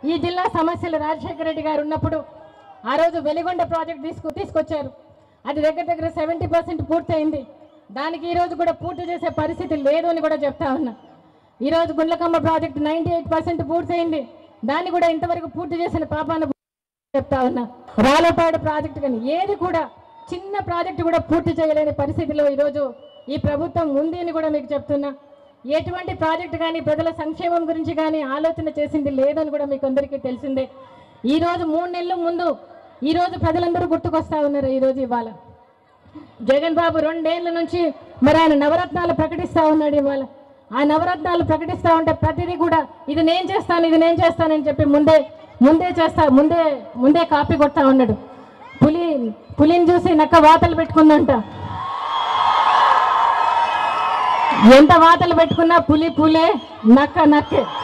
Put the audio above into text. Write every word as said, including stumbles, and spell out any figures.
ఈ జిల్లా సమస్యలు రాజశేఖర రెడ్డి గారు ఉన్నప్పుడు ఆ రోజు వెలిగొండ ప్రాజెక్ట్ తీసుకు తీసుకొచ్చారు. అది దగ్గర దగ్గర సెవెంటీ పర్సెంట్ పూర్తయింది. దానికి ఈరోజు కూడా పూర్తి చేసే పరిస్థితి లేదు అని కూడా చెప్తా ఉన్నా. ఈరోజు Gundlakamma project ninety eight percent పూర్తయింది. దాన్ని కూడా ఇంతవరకు పూర్తి చేసిన పాపాన చెప్తా ఉన్నా. రాలపాడు ప్రాజెక్టు కానీ ఏది కూడా చిన్న ప్రాజెక్టు కూడా పూర్తి చేయలేని పరిస్థితిలో ఈరోజు ఈ ప్రభుత్వం ఉంది అని కూడా మీకు చెప్తున్నా. ఎటువంటి ప్రాజెక్టు కానీ ప్రజల సంక్షేమం గురించి కానీ ఆలోచన చేసింది లేదని కూడా మీకు అందరికీ తెలిసిందే. ఈరోజు మూడు నెలల ముందు ఈరోజు ప్రజలందరూ గుర్తుకొస్తా ఉన్నారు. ఈరోజు ఇవాళ జగన్ బాబు రెండేళ్ల నుంచి మరి ఆయన నవరత్నాలు ప్రకటిస్తూ ఉన్నాడు. ఇవాళ ఆ నవరత్నాలు ప్రకటిస్తూ ఉంటే ప్రతిదీ కూడా ఇది నేను చేస్తాను ఇది నేను చేస్తానని చెప్పి ముందే ముందే చేస్తా ముందే ముందే కాపీ కొడతా ఉన్నాడు. పులి పులిని చూసి నక్క వాతలు పెట్టుకుందంట. ఎంత వాతలు పెట్టుకున్నా పులి పులే నక్క నక్కే.